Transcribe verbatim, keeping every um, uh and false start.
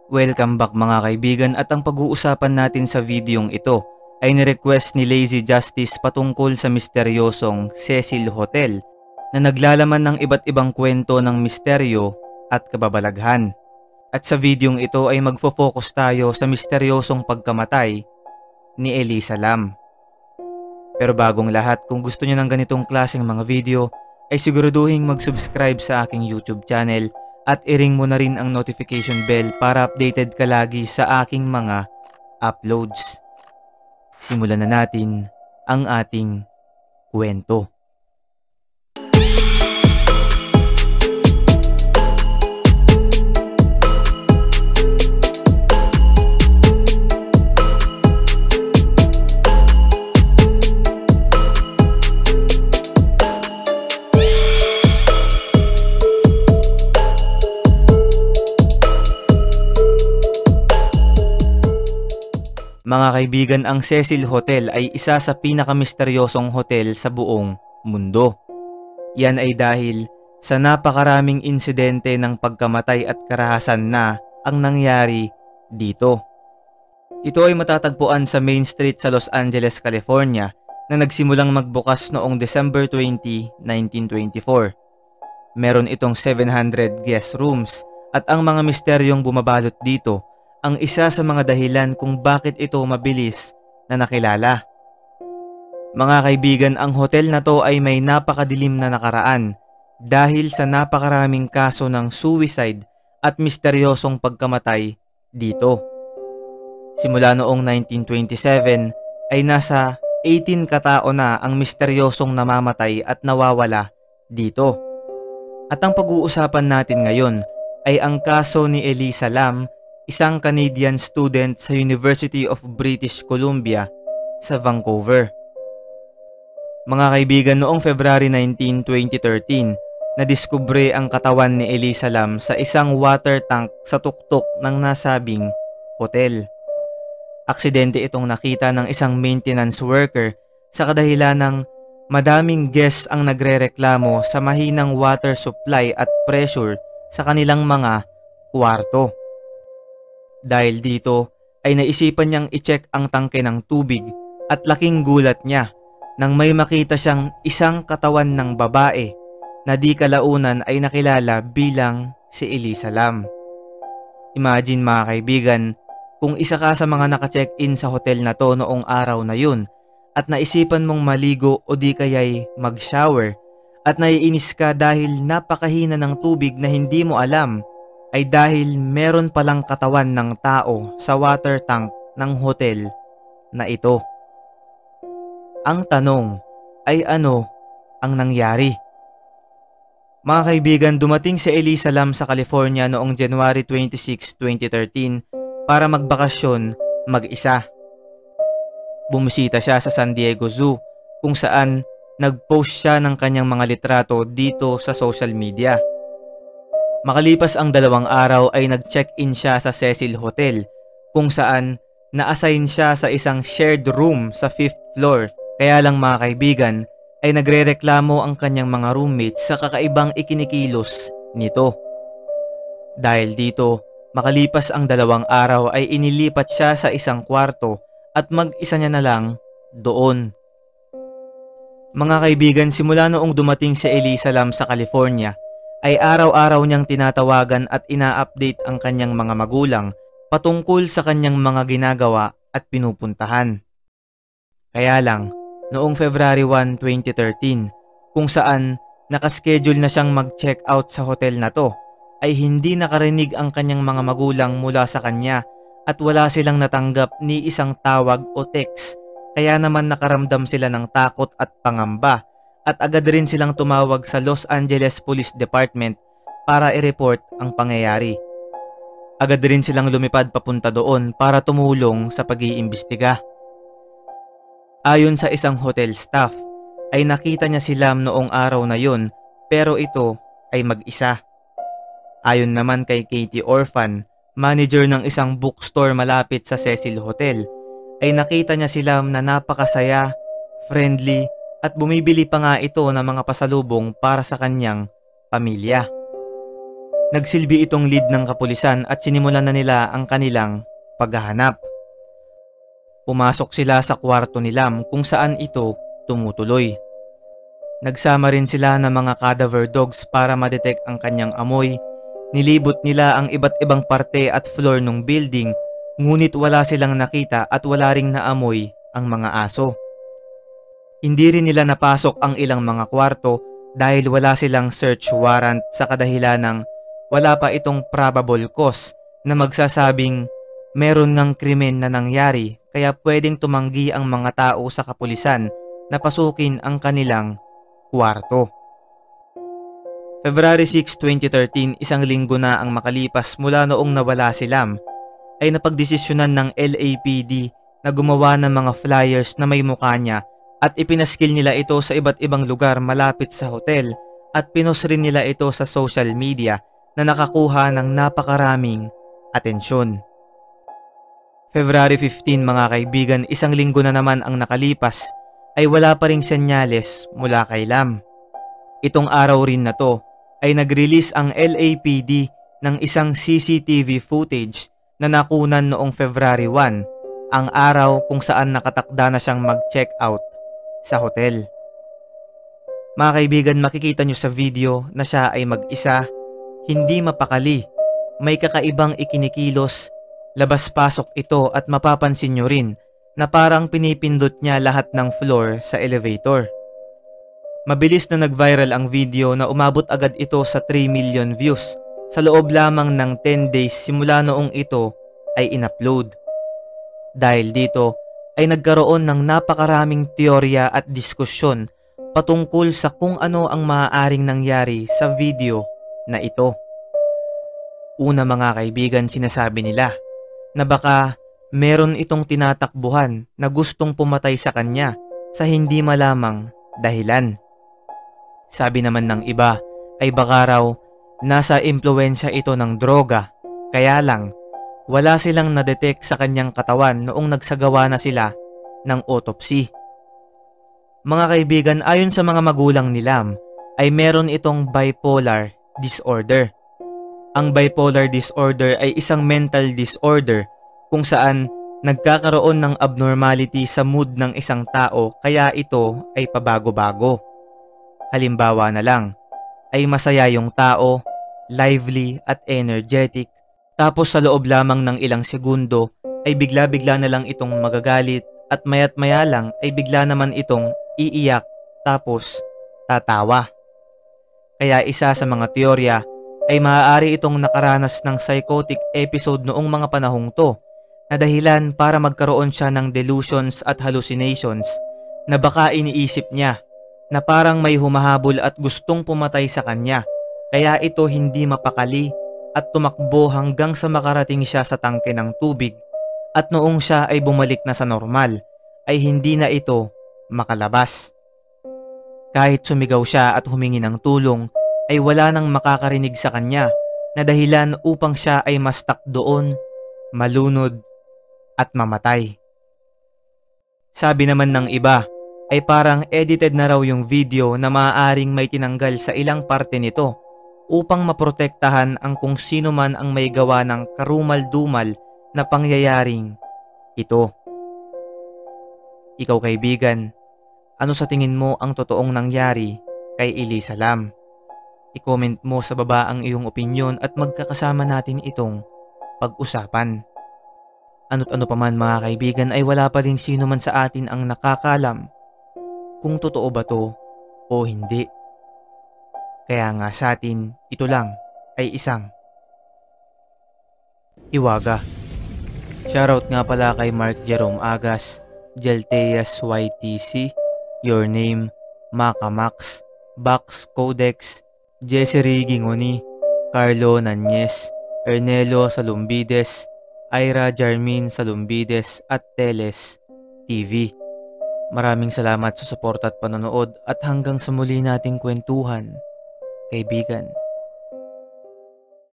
Welcome back mga kaibigan, at ang pag-uusapan natin sa videong ito ay nirequest ni Lazy Justice patungkol sa misteryosong Cecil Hotel na naglalaman ng iba't ibang kwento ng misteryo at kababalaghan. At sa videong ito ay magfo-focus tayo sa misteryosong pagkamatay ni Elisa Lam. Pero bagong lahat, kung gusto niyo ng ganitong klaseng mga video ay siguraduhin mag-subscribe sa aking YouTube channel at i-ring mo na rin ang notification bell para updated ka lagi sa aking mga uploads. Simulan na natin ang ating kwento. Mga kaibigan, ang Cecil Hotel ay isa sa pinakamisteryosong hotel sa buong mundo. Yan ay dahil sa napakaraming insidente ng pagkamatay at karahasan na ang nangyari dito. Ito ay matatagpuan sa Main Street sa Los Angeles, California na nagsimulang magbukas noong December twentieth, nineteen twenty-four. Meron itong seven hundred guest rooms at ang mga misteryong bumabalot dito ang isa sa mga dahilan kung bakit ito mabilis na nakilala. Mga kaibigan, ang hotel na to ay may napakadilim na nakaraan dahil sa napakaraming kaso ng suicide at misteryosong pagkamatay dito. Simula noong nineteen twenty-seven ay nasa eighteen katao na ang misteryosong namamatay at nawawala dito. At ang pag-uusapan natin ngayon ay ang kaso ni Elisa Lam, isang Canadian student sa University of British Columbia sa Vancouver. Mga kaibigan, noong February nineteenth, twenty thirteen, nadiskubre ang katawan ni Elisa Lam sa isang water tank sa tuktok ng nasabing hotel. Aksidente itong nakita ng isang maintenance worker sa kadahilan ng madaming guests ang nagrereklamo sa mahinang water supply at pressure sa kanilang mga kwarto. Dahil dito ay naisipan niyang i-check ang tangke ng tubig at laking gulat niya nang may makita siyang isang katawan ng babae na di kalaunan ay nakilala bilang si Elisa Lam. Imagine mga kaibigan, kung isa ka sa mga naka-check-in sa hotel na to noong araw na yun at naisipan mong maligo o di kaya'y mag-shower at naiinis ka dahil napakahina ng tubig na hindi mo alam ay dahil meron palang katawan ng tao sa water tank ng hotel na ito. Ang tanong ay ano ang nangyari? Mga kaibigan, dumating si Elisa Lam sa California noong January twenty-sixth, twenty thirteen para magbakasyon mag-isa. Bumisita siya sa San Diego Zoo kung saan nag-post siya ng kanyang mga litrato dito sa social media. Makalipas ang dalawang araw ay nag-check-in siya sa Cecil Hotel kung saan na-assign siya sa isang shared room sa fifth floor. Kaya lang mga kaibigan ay nagrereklamo ang kanyang mga roommates sa kakaibang ikinikilos nito. Dahil dito, makalipas ang dalawang araw ay inilipat siya sa isang kwarto at mag-isa niya na lang doon. Mga kaibigan, simula noong dumating si Elisa Lam sa California ay araw-araw niyang tinatawagan at ina-update ang kanyang mga magulang patungkol sa kanyang mga ginagawa at pinupuntahan. Kaya lang, noong February first, twenty thirteen, kung saan nakaschedule na siyang mag-check out sa hotel na to, ay hindi nakarinig ang kanyang mga magulang mula sa kanya at wala silang natanggap ni isang tawag o text. Kaya naman nakaramdam sila ng takot at pangamba at agad rin silang tumawag sa Los Angeles Police Department para i-report ang pangyayari. Agad rin silang lumipad papunta doon para tumulong sa pag-iimbestiga. Ayon sa isang hotel staff, ay nakita niya si Lam noong araw na yun pero ito ay mag-isa. Ayon naman kay Katie Orphan, manager ng isang bookstore malapit sa Cecil Hotel, ay nakita niya si Lam na napakasaya, friendly, at bumibili pa nga ito ng mga pasalubong para sa kanyang pamilya. Nagsilbi itong lead ng kapulisan at sinimulan na nila ang kanilang paghahanap. Pumasok sila sa kwarto ni Lam kung saan ito tumutuloy. Nagsama rin sila ng mga cadaver dogs para ma-detect ang kanyang amoy. Nilibot nila ang iba't ibang parte at floor ng building, ngunit wala silang nakita at wala ring naamoy ang mga aso. Hindi rin nila napasok ang ilang mga kwarto dahil wala silang search warrant sa kadahilan ng wala pa itong probable cause na magsasabing meron ngang krimen na nangyari, kaya pwedeng tumanggi ang mga tao sa kapulisan na pasukin ang kanilang kwarto. February sixth, twenty thirteen, isang linggo na ang makalipas mula noong nawala si Lam, ay napagdesisyonan ng L A P D na gumawa ng mga flyers na may mukha niya at ipinaskil nila ito sa iba't ibang lugar malapit sa hotel at pinost rin nila ito sa social media na nakakuha ng napakaraming atensyon. February fifteenth, mga kaibigan, isang linggo na naman ang nakalipas, ay wala pa ring senyales mula kay Lam. Itong araw rin na to ay nag-release ang L A P D ng isang C C T V footage na nakunan noong February first, ang araw kung saan nakatakda na siyang mag-check out sa hotel. Mga kaibigan, makikita nyo sa video na siya ay mag-isa, hindi mapakali, may kakaibang ikinikilos, labas-pasok ito at mapapansin nyo rin na parang pinipindot niya lahat ng floor sa elevator. Mabilis na nag-viral ang video na umabot agad ito sa three million views sa loob lamang ng ten days simula noong ito ay in-upload. Dahil dito ay nagkaroon ng napakaraming teorya at diskusyon patungkol sa kung ano ang maaaring nangyari sa video na ito. Una, mga kaibigan, sinasabi nila na baka meron itong tinatakbuhan na gustong pumatay sa kanya sa hindi malamang dahilan. Sabi naman ng iba ay baka raw nasa impluwensya ito ng droga, kaya lang wala silang na-detect sa kanyang katawan noong nagsagawa na sila ng autopsy. Mga kaibigan, ayon sa mga magulang ni Lam ay meron itong bipolar disorder. Ang bipolar disorder ay isang mental disorder kung saan nagkakaroon ng abnormality sa mood ng isang tao, kaya ito ay pabago-bago. Halimbawa na lang, ay masaya yung tao, lively at energetic, tapos sa loob lamang ng ilang segundo ay bigla-bigla na lang itong magagalit at mayat maya lang ay bigla naman itong iiyak tapos tatawa. Kaya isa sa mga teorya ay maaari itong nakaranas ng psychotic episode noong mga panahong to, na dahilan para magkaroon siya ng delusions at hallucinations na baka iniisip niya na parang may humahabol at gustong pumatay sa kanya, kaya ito hindi mapakali at tumakbo hanggang sa makarating siya sa tangke ng tubig, at noong siya ay bumalik na sa normal ay hindi na ito makalabas. Kahit sumigaw siya at humingi ng tulong ay wala nang makakarinig sa kanya, na dahilan upang siya ay mastak doon, malunod at mamatay. Sabi naman ng iba ay parang edited na raw yung video na maaaring may tinanggal sa ilang parte nito upang maprotektahan ang kung sino man ang may gawa ng karumal-dumal na pangyayaring ito. Ikaw, kaibigan, ano sa tingin mo ang totoong nangyari kay Elisa Lam? I-comment mo sa baba ang iyong opinyon at magkakasama natin itong pag-usapan. Ano't ano pa man, mga kaibigan, ay wala pa rin sino man sa atin ang nakakalam kung totoo ba to o hindi. Kaya nga sa atin, ito lang ay isang hiwaga. Shoutout nga pala kay Mark Jerome Agas, Jelteas Y T C, Your Name, Maka Max, Bax Codex, Jesseri Gingoni, Carlo Nanyes, Ernelo Salumbides, Ira Jarmin Salumbides at Teles T V. Maraming salamat sa suporta at panonood, at hanggang sa muli nating kwentuhan, kaibigan.